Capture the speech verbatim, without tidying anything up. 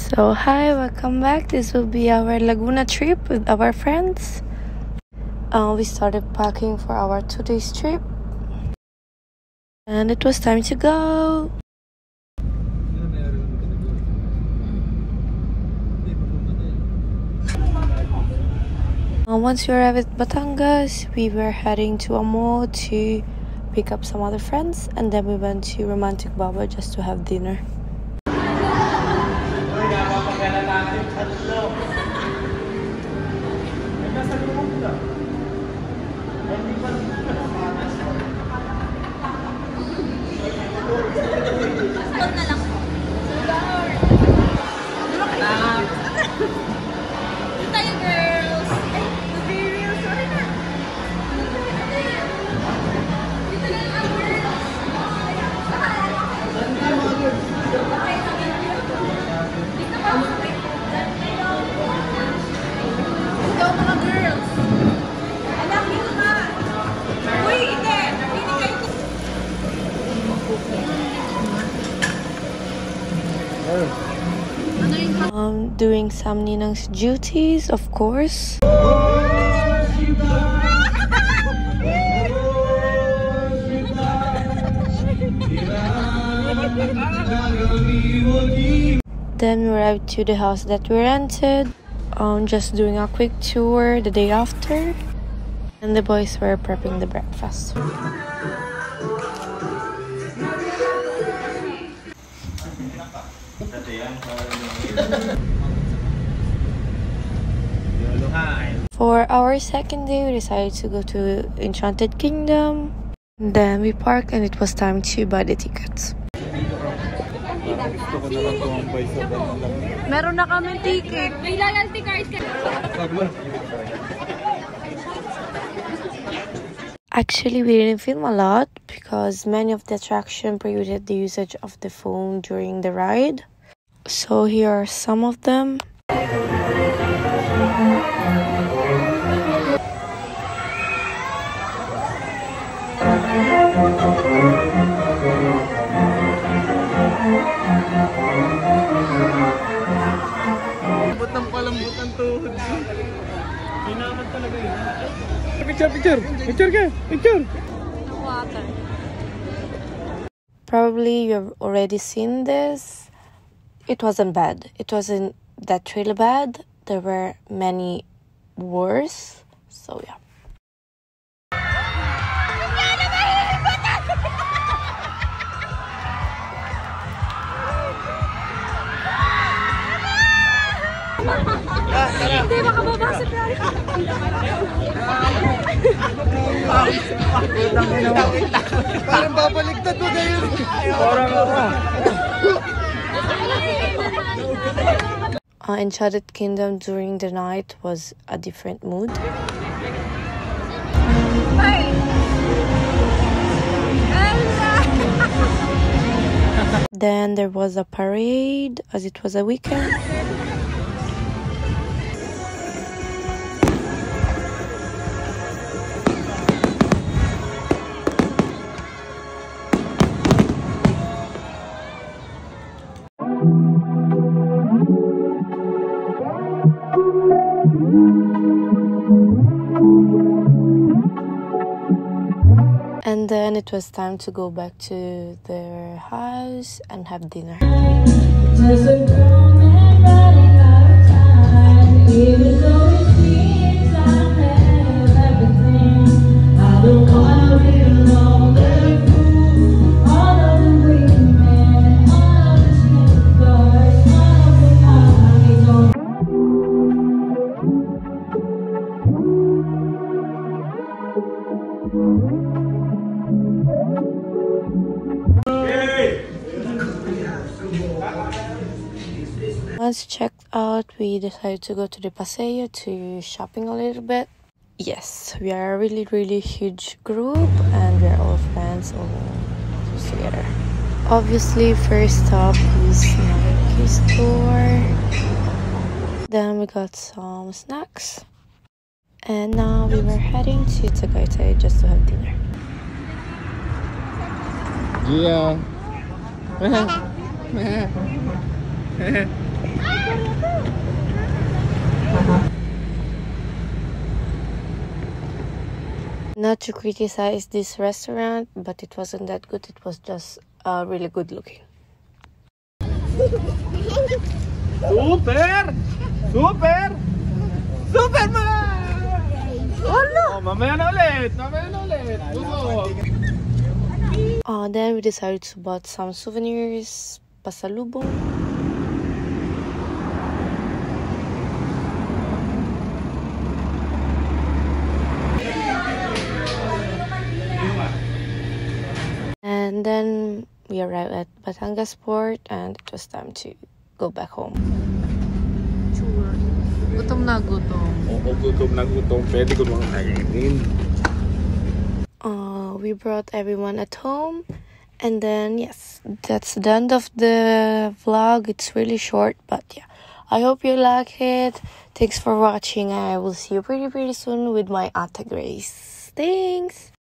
So hi, welcome back. This will be our Laguna trip with our friends. Uh, we started packing for our two days trip and it was time to go. Uh, once we arrived at Batangas, we were heading to a mall to pick up some other friends, and then we went to Romantic Baba just to have dinner. Um, doing some Ninang's duties, of course. Then we arrived to the house that we rented. Um, just doing a quick tour the day after, and the boys were prepping the breakfast. For our second day, we decided to go to Enchanted Kingdom. Then we parked and it was time to buy the tickets. Meron na kami ticket. May loyalty card ka. Actually, we didn't film a lot because many of the attractions prohibited the usage of the phone during the ride. So here are some of them. Picture, picture, picture, picture, picture. Water. Probably you've already seen this. It wasn't bad. It wasn't that really bad. There were many worse. So yeah. Hindi makababa sa plano. Parang babaligtad mo kayo. Parang ako. Uh, Enchanted Kingdom during the night was a different mood. Then there was a parade as it was a weekend. And then it was time to go back to their house and have dinner. Once checked out, we decided to go to the Paseo to shopping a little bit. Yes, we are a really, really huge group and we are all friends, all together. Obviously, first stop is Nike store. Then we got some snacks. And now we were heading to Tagaytay just to have dinner. Yeah. Not to criticize this restaurant, but it wasn't that good. It was just uh, really good looking. Super! Super! Superman! Wala! Oh, mamaya na ulit! Mamaya na ulit! Uh, then we decided to buy some souvenirs, pasalubong. And then we arrived at Batangas Port and it was time to go back home. Sure. Gutom na gutom. Oo, gutom na gutom. Pwede ko mga kainin. Uh, we brought everyone at home. And then, yes, that's the end of the vlog. It's really short, but yeah. I hope you like it. Thanks for watching. I will see you pretty, pretty soon with my Ate Grace. Thanks!